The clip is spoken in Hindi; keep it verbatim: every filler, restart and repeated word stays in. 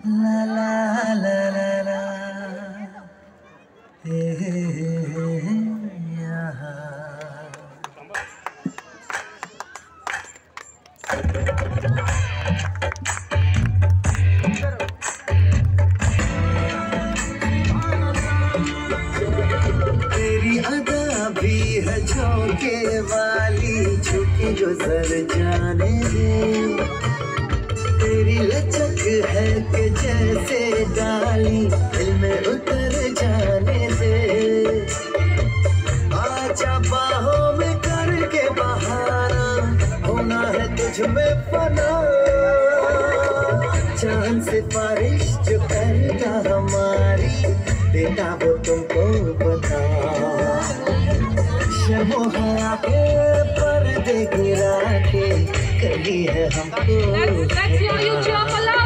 ला ला ला ला ला हे हे हे हे यहाँ तेरी अदा भी है झोंके वाली, झुकी गुजर जाने दे। तेरी लचक है कि जैसे डाली, दिल में उतर जाने दे। आजा बाहों में करके बहाना, होना है तुझ में फना। चांद से बारिश जो करेगा हमारी, देता वो तुमको बता। शर्मो हया के पर्दे गिरा के कही है हमको।